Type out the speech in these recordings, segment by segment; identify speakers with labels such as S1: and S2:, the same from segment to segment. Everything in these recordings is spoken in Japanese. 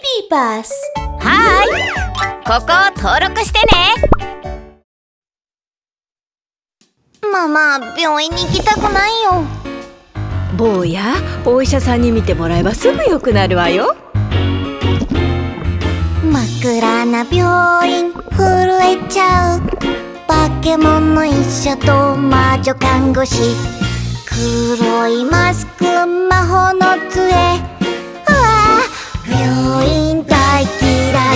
S1: ーパス。
S2: はーい、ここを登録してね。
S1: ママ、病院に行きたくないよ。
S3: 坊や、お医者さんに診てもらえばすぐ良くなるわよ。
S1: 真っ暗な病院、震えちゃう。化け物医者と魔女看護師、黒いマスク、魔法の杖。うわぁ、病院大嫌い。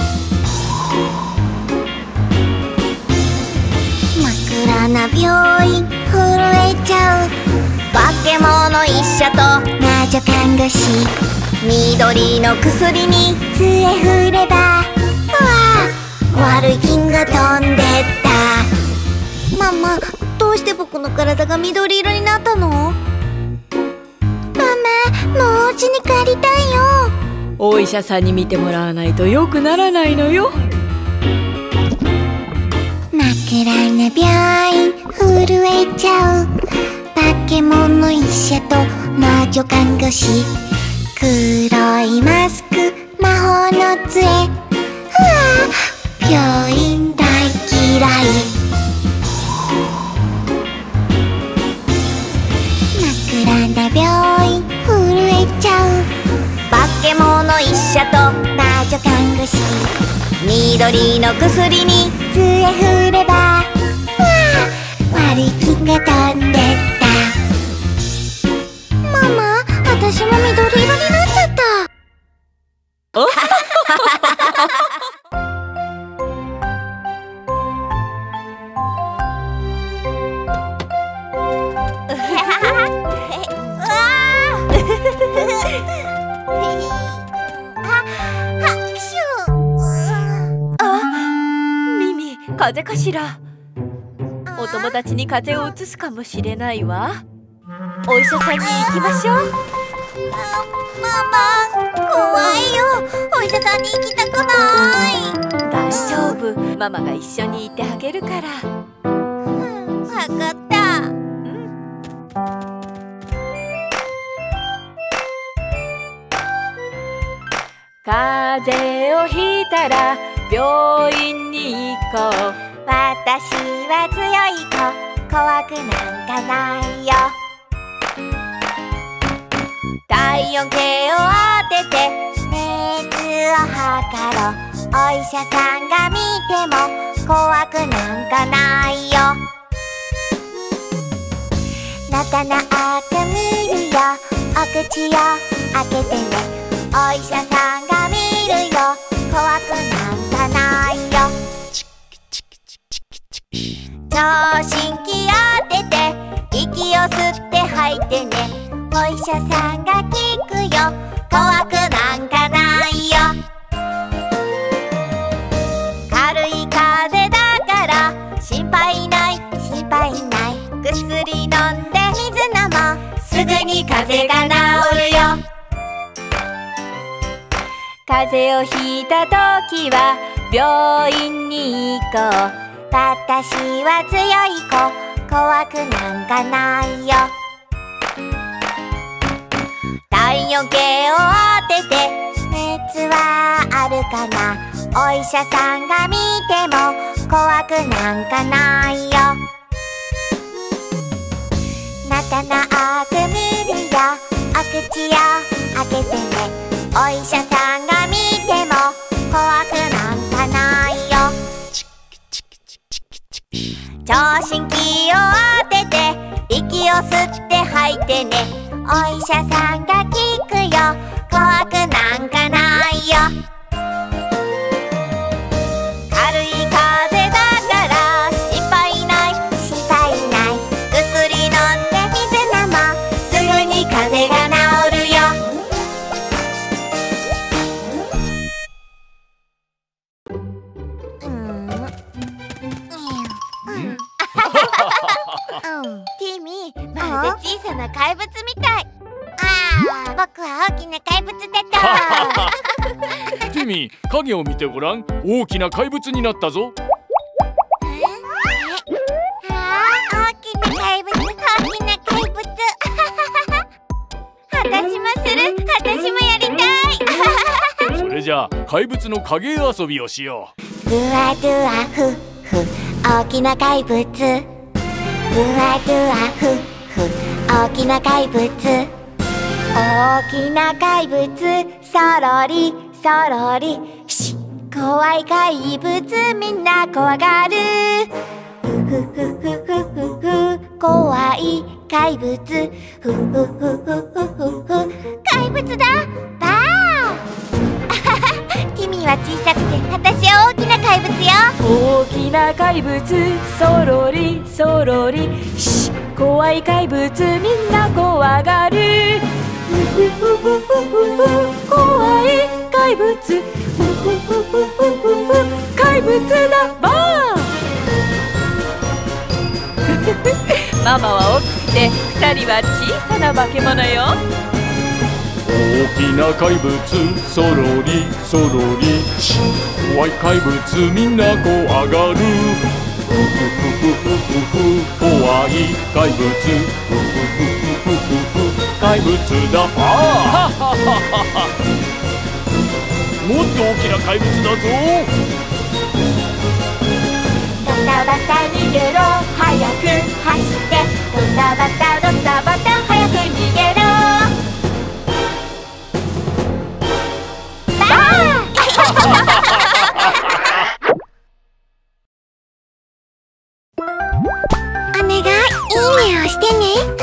S1: 真っ暗な病院、震えちゃう。化け物医者と魔女看護師、緑の薬に杖振れば、うわぁ、悪い菌が飛んでった。ママ、どうして僕の体が緑色になったの？ママ、もうお家に帰りたいよ。
S3: お医者さんに診てもらわないと良くならないのよ。
S1: 真っ暗な病院、震えちゃう。化け物医者と魔女看護師、黒いマスク、魔法の杖。うわぁ、病院大嫌い。真っ暗な病院、震えちゃう。化け物医者と魔女看護師、緑の薬に杖振れば、うわぁ、悪い菌が飛んでった。ママ、私も緑色になっちゃった。
S3: ミミ、風邪かしら。お友達に風邪をうつすかもしれないわ。お医者さんに行きましょう。
S1: ママ、怖いよ。お医者さんに行きたくない。
S3: 大丈夫、ママが一緒にいてあげるから。
S1: わかった。
S3: 風邪をひいたら病院に行こう。
S1: 私は強い子、怖くなんかないよ。
S2: 体温計を当てて
S1: 熱を測ろう。お医者さんが見ても怖くなんかないよ。なかなか見るよ。お口を開けてね。お医者さんが見るよ。怖くなんかないよ。聴診器当てて息を吸って吐いてね。お医者さんが聞くよ。怖くなんかないよ。軽い風邪だから心配ない、心配ない。薬飲んで水飲もう。すぐに風邪が治るよ。
S3: 風邪をひいた時は病院に行こう。
S1: 私は強い子、怖くなんかないよ。
S2: 体温計を当てて
S1: 熱はあるかな。お医者さんが見ても怖くなんかないよ。なかなか見るよ。お口を開けてね。お医者さんが見ても怖くなんかないよ。
S2: 聴診器を当てて息を吸って吐いてね。
S1: お医者さんが聞くよ。怖くなんかないよ。
S2: 軽い風邪だから心配ない、
S1: 心配ない。
S2: 薬飲んで
S1: 水飲もう。
S2: すぐに風邪が治るよ。
S1: ティミー、まるで小さな怪物みたい。ああ、僕は大きな怪物だと。
S4: ティミー、影を見てごらん。大きな怪物になったぞ。
S1: 大きな怪物、大きな怪物。私もする。私もやりたい。
S4: それじゃ怪物の影絵遊びをしよう。
S1: ふわふわふふ大きな怪物、ふわふわふふ大きな怪物、大きな怪物そろりそろり、怖い怪物みんな怖がる、ふふふふふふふ怖い怪物、ふふふふふふ怪物だバーティミーは小さくて私は大きな怪物よ。
S3: 大きな怪物そろりそろり、怖い怪物みんな怖がる、ふふふふふふ怖い怪物、ふふふふふふ怪物だバーママは大きくて2人は小さな化け物よ。
S4: 大きな怪物そろりそろり、怖い怪物みんな怖がる、ふふふふふふ怖い怪物、ふふふふふふ怪物だ。ああもっと大きな怪物だぞ。
S1: ドタバタ逃げろ早く走って、ドタバタドタバタ早く逃げろバーお願い、いいねをしてね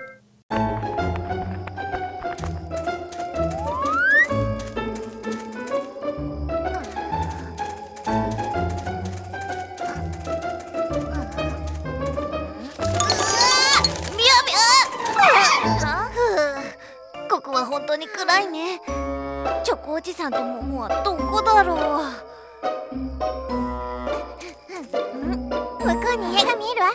S1: ここは本当に暗いね。チョコおじさんとモモはどこだろう。向こうに家が見えるわ。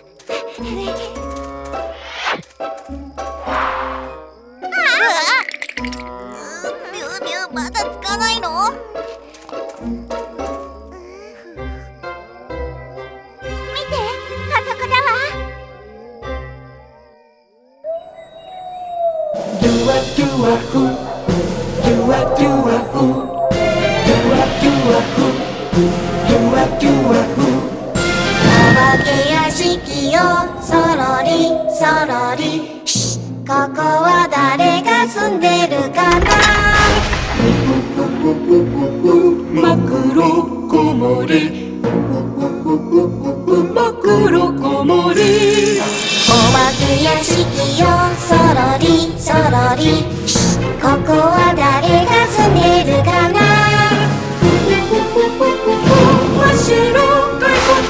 S1: ビュービューまだつかないの？見て、あそこだわ。
S5: ドゥワドゥワフ、ドゥワドゥワフ、ドゥワドゥワフ、ドゥワドゥワフ。
S1: お化け屋敷よそろりそろり、ここは誰が住んでるかな。
S5: マクロコモリ、マクロコモリ。
S1: お化け屋敷よそろりそろり、ここは誰が住んでるかな。
S5: 真っ白骸骨、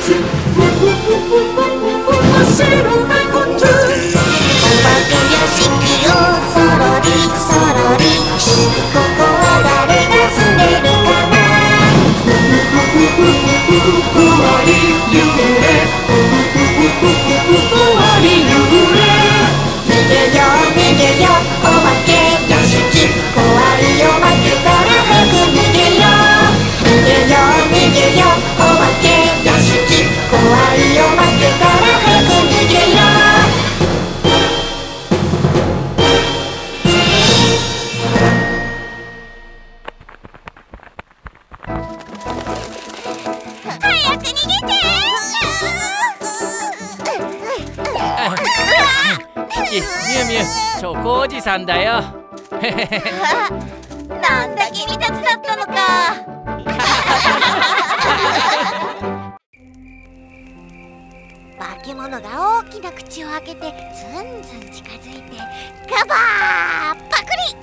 S5: 真っ白骸骨。
S1: お化け屋敷よそろりそろり、ここは誰が住んでるかな。
S5: ふわり揺れ、ふわり揺れ。
S1: 逃げよ逃げよお化け屋敷、怖いよ負けたら早く逃げよ。逃げよ逃げよお化け屋敷、怖いよ負けたら早く逃げよ。早く逃げて
S6: ミュウミュウ、チョコおじさんだよ。
S1: なんだ君たちだったのか。化け物が大きな口を開けてずんずん近づいてガバーパクリ。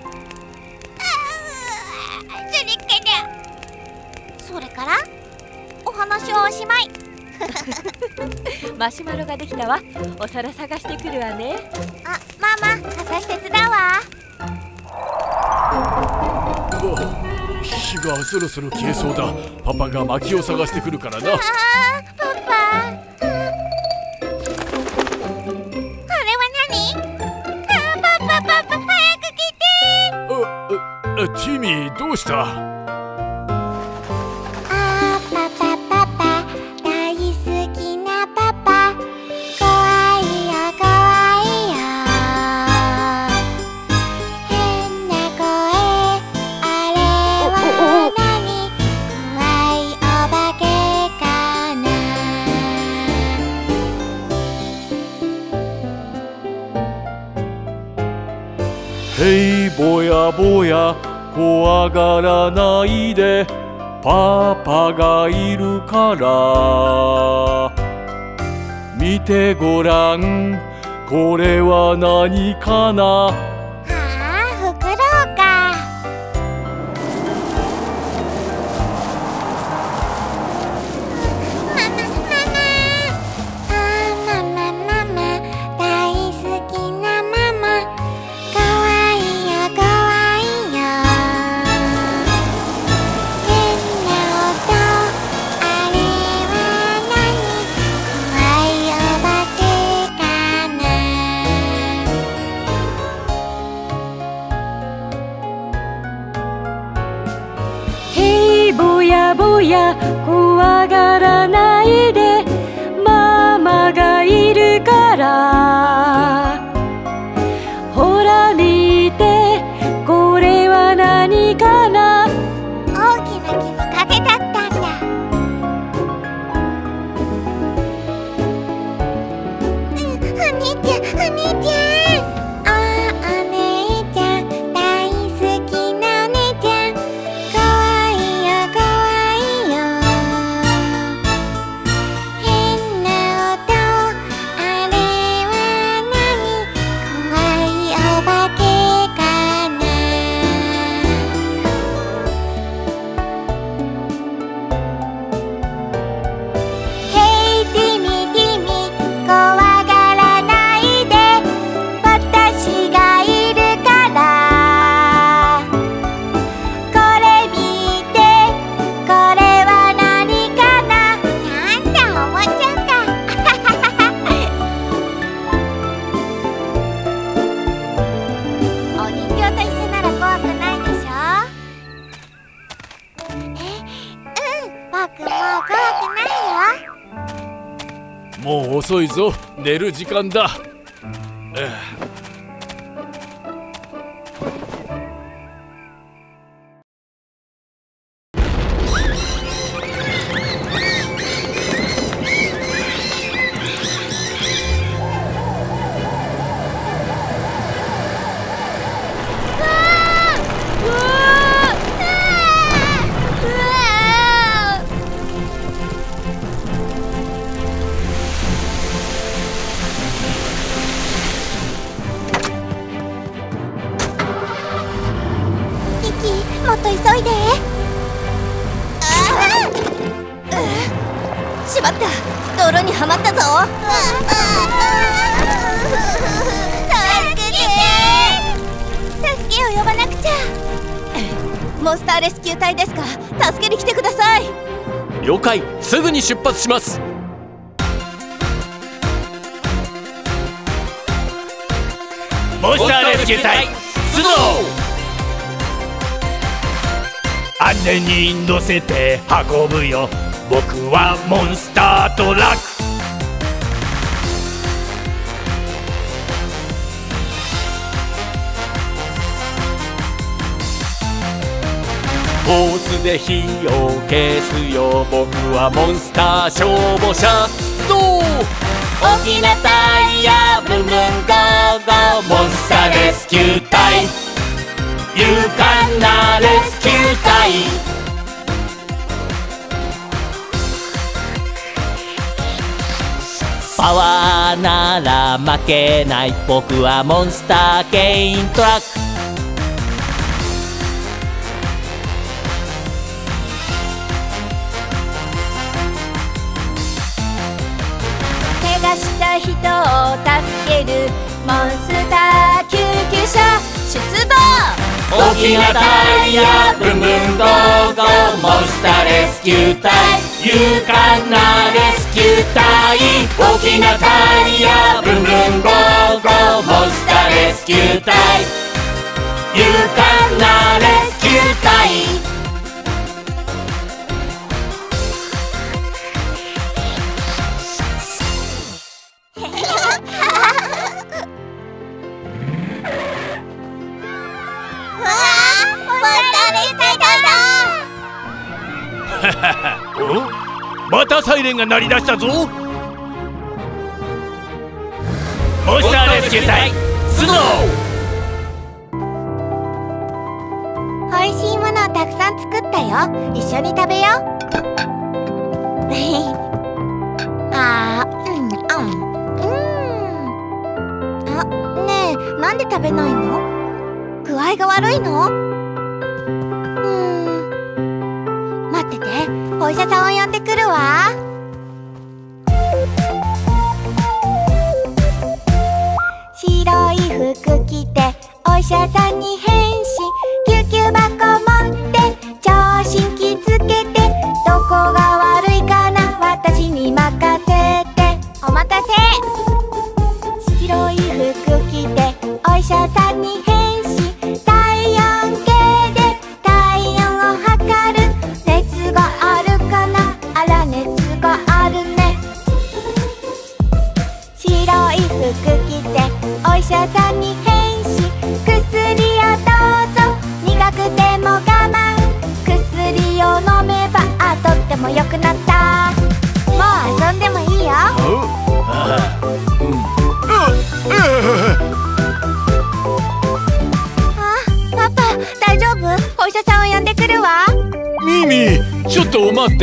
S1: それからそれからお話はおしまい。
S3: マシュマロができたわ。お皿探してくるわね。
S1: あ、ママ、私手伝うわ。
S4: 火がそろそろ消えそうだ。パパが薪を探してくるからな。
S1: パパ、あれは何？パパ、早く来て。
S4: ティミー、どうした？
S1: パパ、大好きなパパ、怖いよ怖いよ。変な声、あれは何？
S4: やぼや怖がらないで、パパがいるから。見てごらん、これは何かな。
S1: ああ、フクロウか。ママママ、大好きなママ、かわいいよかわいいよ。変な音、あれは何？怖いお化けかな。
S3: へいぼやぼや怖がらないで、ママがいるから。ほら見て、これは何かな。
S1: 大きな木の陰だったんだ。お兄ちゃん、お兄ちゃん。お姉ちゃん、大好きなお姉ちゃん。かわいいよかわいいよ。変な音、あれは何？怖いお化けかな。ヘイティミティミ、怖がらないで、私がいるから。これ見て、これは何かな。なんだ、おもちゃか。お人形と一緒なら怖くないでしょ。僕もう怖くないよ。
S4: もう遅いぞ、寝る時間だ。
S1: もっと急いで。
S2: しまった、泥にはまったぞ。
S1: 助けを呼ばなくちゃ。
S2: モンスターレスキュー隊ですか？助けに来てください。
S4: 了解、すぐに出発します。
S7: モンスターレスキュー隊出動。姉に乗せて運ぶよ、僕はモンスタートラック。
S4: ホースで火を消すよ、僕はモンスター消防車出動。
S2: 大きなタイヤブンブンゴーゴー、モンスターレスキュー隊、
S7: 勇敢なレスキュー隊。
S2: パワーなら負けない、僕はモンスターケイントラック。怪我した人を助けるモンスター救急車出動。
S7: 大きなタイヤブンブンゴーゴー、モンスターレスキュー隊、勇敢なレスキュー隊。大きなタイヤブンブンゴーゴー、モンスターレスキュー隊、勇敢なレスキュー隊。またサイレンが鳴り出したぞ。モンスターレスキュー隊出動。
S1: たくさん作ったよ。一緒に食べよう。あねえ、なんで食べないの？具合が悪いの？待ってて、お医者さんを呼んでくるわ。白い服着てお医者さんに変身、救急箱持って聴診器つけて、どこが悪いかな、私に任せて。お待たせ。白い服着てお医者さんに変身、体温計で体温を測る。熱があるかな、あら熱があるね。白い服着てお医者さんに変身、薬をどうぞ、苦くても我慢。薬を飲めばとっても良くなった。もう遊んでもいいよ。パパ、大丈夫？お医者さんを呼んでくるわ。
S4: ミミ、ちょっと待って。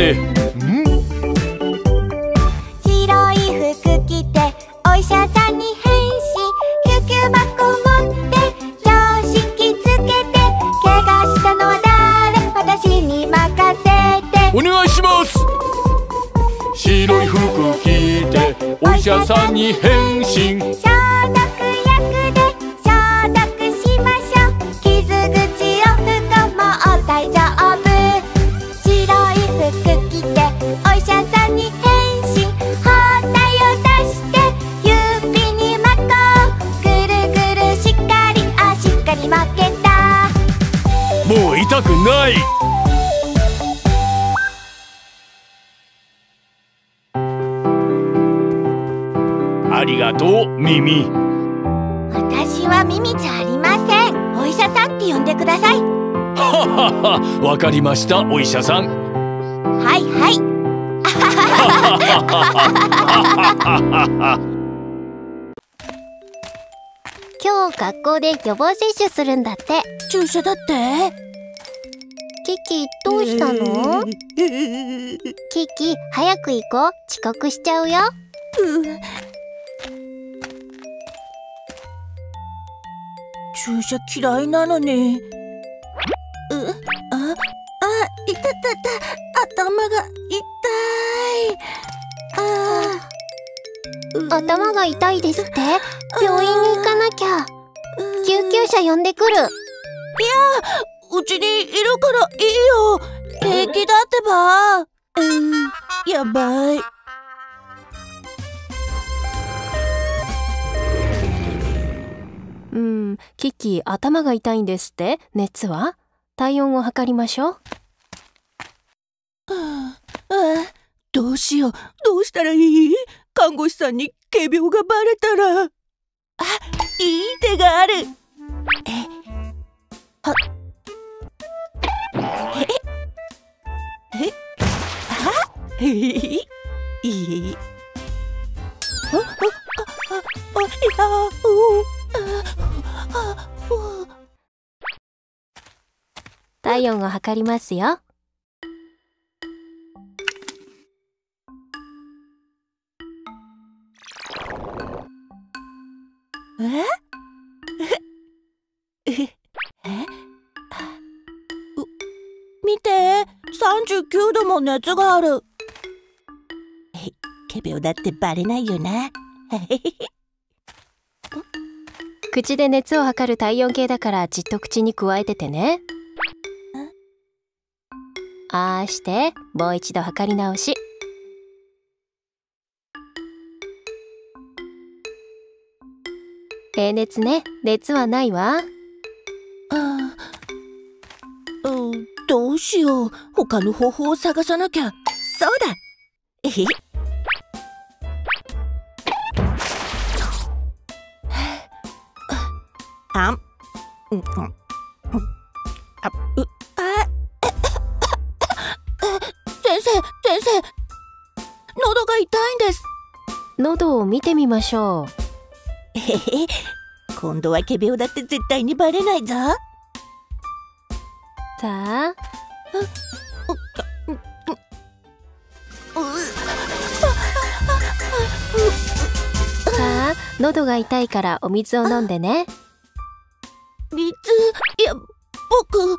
S1: 白い服着てお医者さんに変身、救急箱持って聴診器つけて、怪我したのは誰？私に任せて。
S4: お願いします。白い服着てお医者さんに変身、
S1: 消毒薬で消毒しましょう。傷口を拭く、もう大丈夫。白い服着てお医者さんに変身、包帯を出して指に巻こう。ぐるぐるしっかり、しっかり巻けた。
S4: もう痛くない。ありがとう、ミミ。
S1: 私はミミじゃありません。お医者さんって呼んでください。
S4: ははは、わかりました、お医者さん。
S1: はいはい。今日学校で予防接種するんだって。
S2: 注射だって？
S1: キキ、どうしたの？キキ、早く行こう。遅刻しちゃうよ。
S2: 注射嫌いなのに。いたたた、頭が痛い。
S1: 頭が痛いですって？病院に行かなきゃ。救急車呼んでくる。いや、
S2: うちにいるからいいよ。平気だってば。やばい。
S3: キキ、頭が痛いんですって？熱は？体温を測りましょう。
S2: どうしよう。どうしたらいい？看護師さんに仮病がバレたら。いい手がある。
S3: 体温を測りますよ。
S2: 見て、39度も熱がある。仮病だってバレないよな。
S3: 口で熱を測る体温計だからじっと口にくわえててね。ああしてもう一度測り直し。平熱ね。熱はないわ。
S2: どうしよう。他の方法を探さなきゃ。そうだ。先生、喉が痛いんです。
S3: 喉を見てみましょう。
S2: 今度は仮病だって絶対にバレないぞ。
S8: さあ、さあ、喉が痛いからお水を飲んでね。
S2: 水、いや、僕、我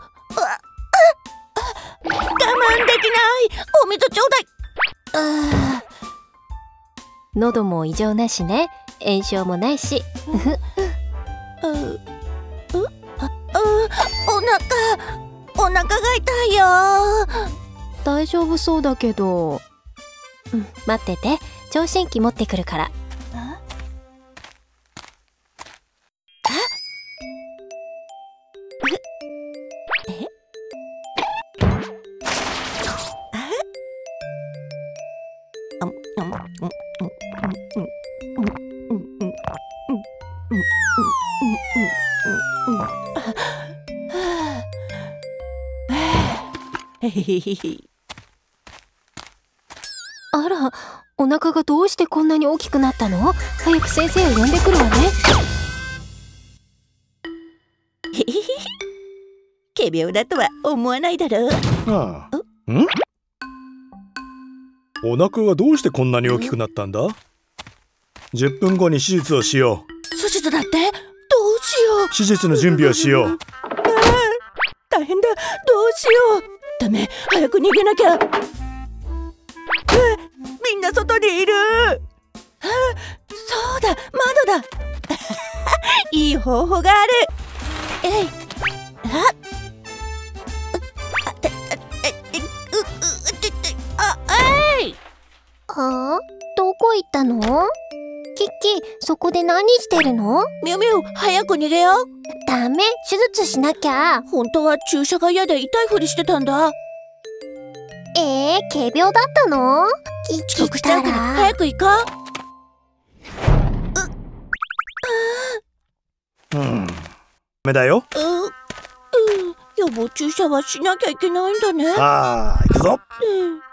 S2: 慢できない。お水ちょうだい。
S8: 喉も異常なしね。炎症もないし。
S2: お腹が痛いよ。
S8: 大丈夫そうだけど。待ってて、聴診器持ってくるから。あら、お腹がどうしてこんなに大きくなったの？早く先生を呼んでくるわね。
S2: 仮病だとは思わないだろう。
S9: お腹がどうしてこんなに大きくなったんだ？10分後に手術をしよう。
S2: 手術だって？どうしよう。
S9: 手術の準備をしよう。
S2: 大変だ。どうしよう。ダメ、早く逃げなきゃ。みんな外にいる。そうだ、窓だ。いい方法がある。
S8: どこ行ったの？キッキ、そこで何してるの？
S2: ミュウミュウ、早く逃げよう。
S8: ダメ、手術しなきゃ。
S2: 本当は注射が嫌で痛いふりしてたんだ。
S8: 仮病だったの？
S2: 遅刻しちゃうから早く行こう。
S9: ダメだよ。
S2: 予防注射はしなきゃいけないんだね。
S9: さあ、行くぞ。